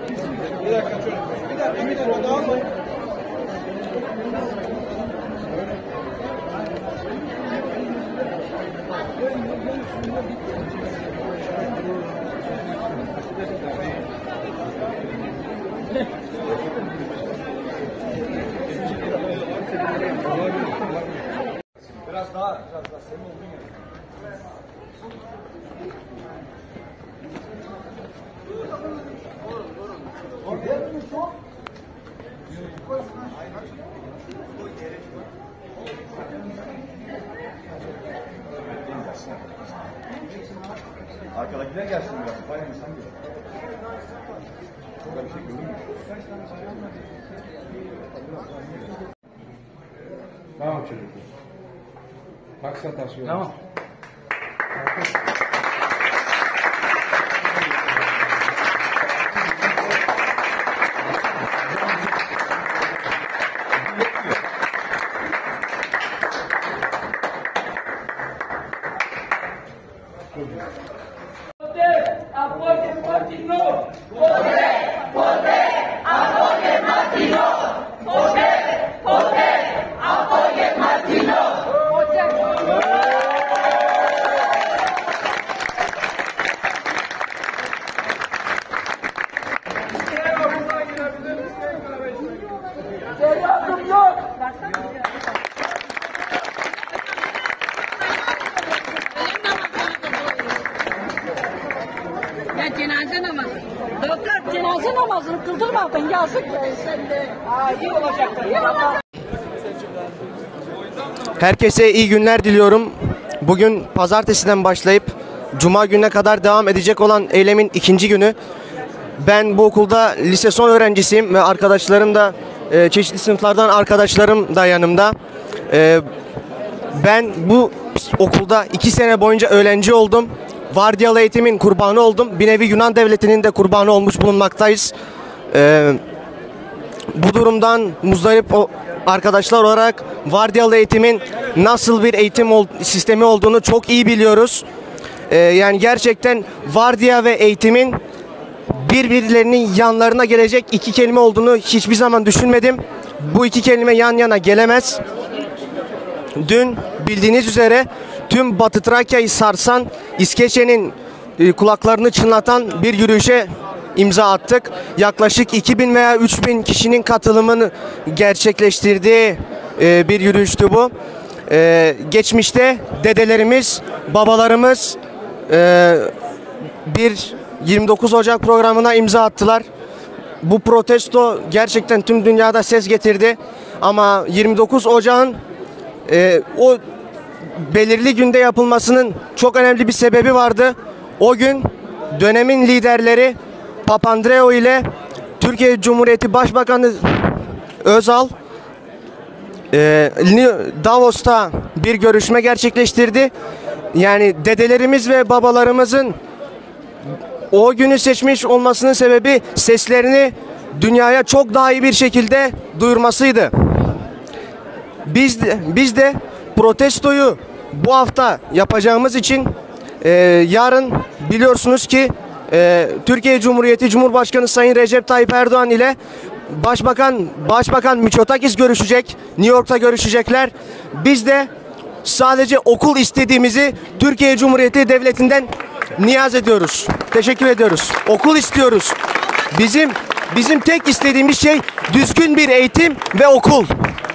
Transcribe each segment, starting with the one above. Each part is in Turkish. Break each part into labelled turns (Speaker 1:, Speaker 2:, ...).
Speaker 1: Bir dakika çocuk. Bir dakika onu almayın. Biraz daha senin olduğun yer. Arkadakiler gelsin biraz. Bayağı insan geliyor. Burada bir şey görünmüyor.
Speaker 2: Tamam çocuklar. Maksat asıyor.
Speaker 1: Tamam.
Speaker 3: Apoye Martino. Poder, apoye Martino. Poder, apoye Martino. Yardım yok.
Speaker 4: Ya cenaze namazı. Doktor cenaze namazını kıldırmadın yazık sen de.
Speaker 3: İyi olacaktır.
Speaker 5: Herkese iyi günler diliyorum. Bugün pazartesiden başlayıp cuma gününe kadar devam edecek olan eylemin ikinci günü. Ben bu okulda lise son öğrencisiyim ve arkadaşlarım da çeşitli sınıflardan arkadaşlarım da yanımda. Ben bu okulda 2 sene boyunca öğrenci oldum. Vardiyalı eğitimin kurbanı oldum. Bir nevi Yunan devletinin de kurbanı olmuş bulunmaktayız. Bu durumdan muzdarip arkadaşlar olarak vardiyalı eğitimin nasıl bir eğitim sistemi olduğunu çok iyi biliyoruz. Yani gerçekten vardiya ve eğitimin birbirlerinin yanlarına gelecek iki kelime olduğunu hiçbir zaman düşünmedim. Bu iki kelime yan yana gelemez. Dün bildiğiniz üzere tüm Batı Trakya'yı sarsan, İskeçe'nin kulaklarını çınlatan bir yürüyüşe imza attık. Yaklaşık 2000 veya 3000 kişinin katılımını gerçekleştirdiği bir yürüyüştü bu. Geçmişte dedelerimiz, babalarımız bir 29 Ocak programına imza attılar. Bu protesto gerçekten tüm dünyada ses getirdi. Ama 29 Ocak'ın o belirli günde yapılmasının çok önemli bir sebebi vardı. O gün dönemin liderleri Papandreou ile Türkiye Cumhuriyeti Başbakanı Özal Davos'ta bir görüşme gerçekleştirdi. Yani dedelerimiz ve babalarımızın o günü seçmiş olmasının sebebi seslerini dünyaya çok daha iyi bir şekilde duyurmasıydı. Biz de protestoyu bu hafta yapacağımız için yarın biliyorsunuz ki Türkiye Cumhuriyeti Cumhurbaşkanı Sayın Recep Tayyip Erdoğan ile Başbakan Mitsotakis görüşecek. New York'ta görüşecekler. Biz de sadece okul istediğimizi Türkiye Cumhuriyeti Devleti'nden niyaz ediyoruz. Teşekkür ediyoruz. Okul istiyoruz. Bizim tek istediğimiz şey düzgün bir eğitim ve okul.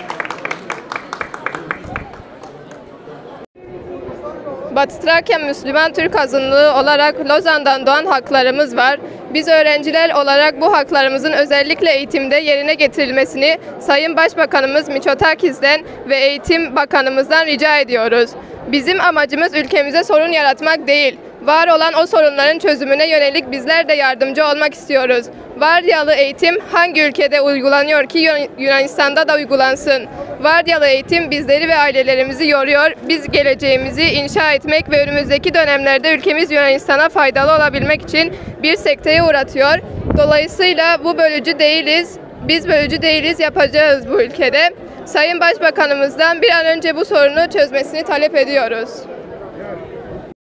Speaker 6: Batı Trakya Müslüman Türk azınlığı olarak Lozan'dan doğan haklarımız var. Biz öğrenciler olarak bu haklarımızın özellikle eğitimde yerine getirilmesini Sayın Başbakanımız Mitsotakis'ten ve Eğitim Bakanımızdan rica ediyoruz. Bizim amacımız ülkemize sorun yaratmak değil. Var olan o sorunların çözümüne yönelik bizler de yardımcı olmak istiyoruz. Vardiyalı eğitim hangi ülkede uygulanıyor ki Yunanistan'da da uygulansın? Vardiyalı eğitim bizleri ve ailelerimizi yoruyor. Biz geleceğimizi inşa etmek ve önümüzdeki dönemlerde ülkemiz Yunanistan'a faydalı olabilmek için bir sekteye uğratıyor. Dolayısıyla bu bölücü değiliz. Biz bölücü değiliz, yapacağız bu ülkede. Sayın Başbakanımızdan bir an önce bu sorunu çözmesini talep ediyoruz.